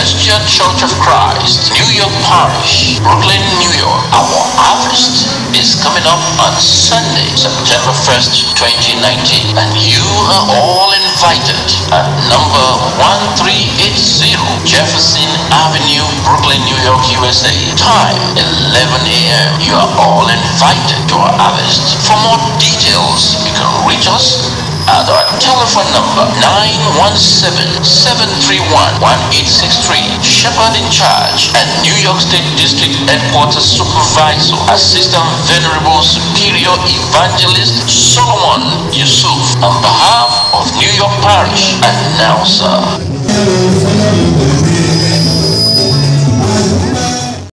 Celestial Church of Christ, New York Parish, Brooklyn, New York. Our harvest is coming up on Sunday, September 1st, 2019, and you are all invited at number 1380 Jefferson Avenue, Brooklyn, New York, USA. Time 11 a.m. You are all invited to our harvest. For more details, you can reach us at our telephone number 917-731-1863. Shepherd in charge and New York State District Headquarters Supervisor, Assistant Venerable Superior Evangelist Solomon Yusuf, on behalf of New York Parish, announcer.